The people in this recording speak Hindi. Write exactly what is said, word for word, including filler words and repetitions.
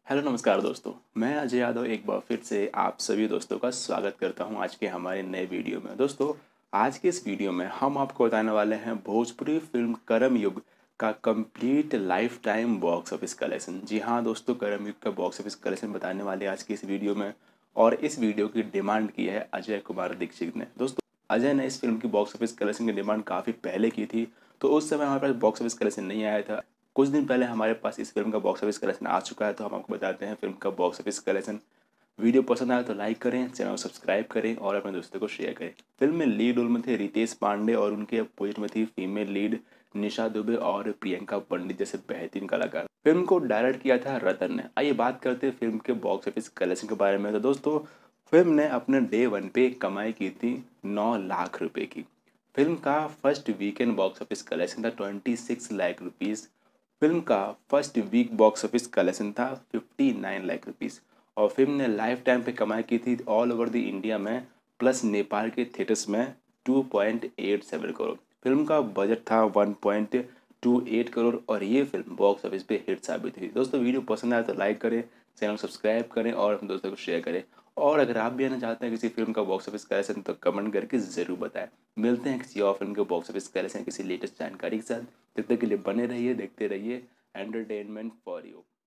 हेलो नमस्कार दोस्तों। मैं अजय यादव एक बार फिर से आप सभी दोस्तों का स्वागत करता हूं आज के हमारे नए वीडियो में। दोस्तों, आज के इस वीडियो में हम आपको बताने वाले हैं भोजपुरी फिल्म करम युग का complete lifetime box office collection. जी हाँ दोस्तों, करम युग का बॉक्स ऑफिस कलेक्शन बताने वाले आज की इस वीडियो में। और इस वीडियो की डिमांड की है अजय कुमार दीक्षित ने। दोस्तों, अजय ने इस फिल्म की बॉक्स ऑफिस कलेक्शन की डिमांड काफ़ी पहले की थी, तो उस समय हमारे पास बॉक्स ऑफिस कलेक्शन नहीं आया था। कुछ दिन पहले हमारे पास इस फिल्म का बॉक्स ऑफिस कलेक्शन आ चुका है, तो हम आपको बताते हैं फिल्म का बॉक्स ऑफिस कलेक्शन। वीडियो पसंद आया तो लाइक करें, चैनल को सब्सक्राइब करें और अपने दोस्तों को शेयर करें। फिल्म में लीड रोल में थे रितेश पांडे और उनके अपोजिट में थी फीमेल लीड निशा दुबे और प्रियंका पंडित जैसे बेहतरीन कलाकार। फिल्म को डायरेक्ट किया था रतन ने। आइए बात करते हैं फिल्म के बॉक्स ऑफिस कलेक्शन के बारे में। तो दोस्तों, फिल्म ने अपने डे वन पे कमाई की थी नौ लाख रुपए की। फिल्म का first weekend box office collection था twenty six lakh rupees. Film का first week box office collection था फिफ्टी नाइन लाख रुपीज़। और फिल्म ने लाइफ टाइम पे कमाई की थी ऑल ओवर द इंडिया में प्लस नेपाल के थिएटर्स में two point eight seven crore. Film का बजट था one point two eight crore और ये फिल्म बॉक्स ऑफिस पे हिट साबित हुई। दोस्तों, वीडियो पसंद आया तो लाइक करें, चैनल सब्सक्राइब करें और अपने दोस्तों को शेयर करें। और अगर आप भी आना चाहते हैं किसी फिल्म का बॉक्स ऑफिस कलेक्शन तो कमेंट करके ज़रूर बताएं। मिलते हैं किसी और फिल्म के बॉक्स ऑफिस कलेक्शन किसी लेटेस्ट जानकारी के साथ। तब तक के लिए बने रहिए, देखते रहिए एंटरटेनमेंट फॉर यू।